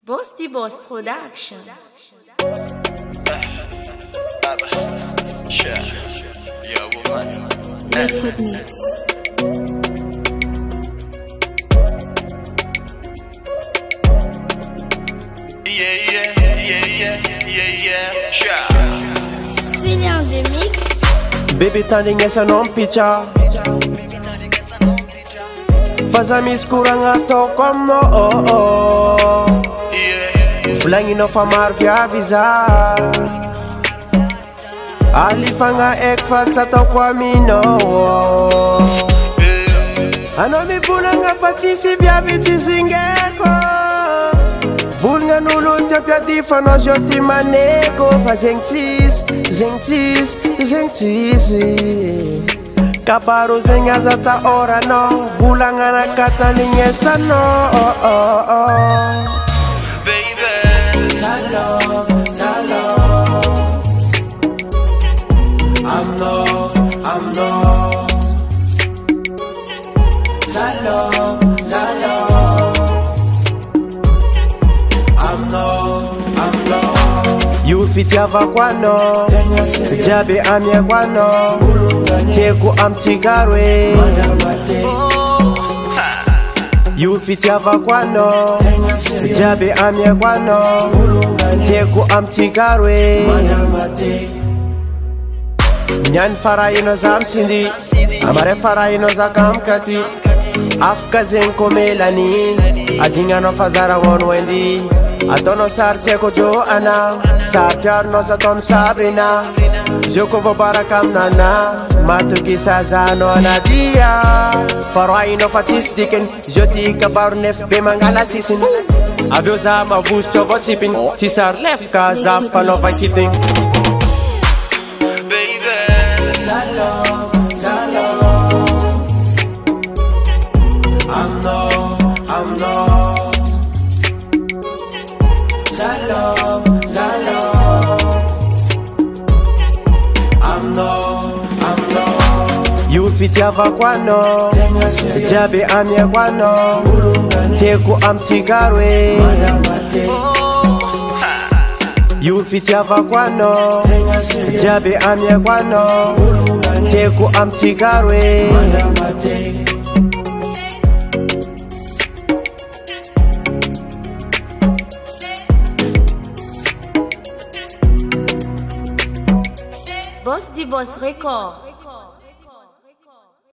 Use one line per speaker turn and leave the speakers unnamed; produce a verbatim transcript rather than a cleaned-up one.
Boss the Boss Production.
Sure. Yeah, woman.
Liquid Mix.
Yeah, yeah, yeah, yeah, yeah, yeah. Sure.
William the Mix.
Baby tanding essa non piccia. Faza mis kuranga to como oh oh. Flangi no famar via visa. Ali fanga ek fatsa to kwa mino. Ano mi punanga patisi via viti zingeko. Vulga nulu te piati fano joti maneko. Fa zengtis, zengtis, zengtis. Kaparu zenga zata ora no. Vulanga na kata ningesa no oh oh oh.
Baby,
Salo, salo. I'm no, I'm no. Salo, salo. I'm no, I'm no. You fit yava kwano, jabe amya kwano. Teku am tigarwe. You fit yava kwano, jabe amya kwano. Teku am tigarwe. Nyan faraino zam sindi, amare faraino zakam kati. Afka zenko melani, adinga no fazara won wendi. Atono sarche ko jo ana, sarjar no satom sabrina. Joko vo barakam nana, matu kisaza no nadia. Faraino fatis diken, joti kabar nef be mangala sisin. Avyo zama bus chobo tipin, tisar lef ka zafa no vakiting. Salo, salo. I'm no, I'm no. Salo, salo. I'm no, I'm no. You fit yava kwano, jabe amya kwano. Teku am tigarwe. You fit yava kwano, jabe amya kwano. Teku am tigarwe.
Boss the Boss Record.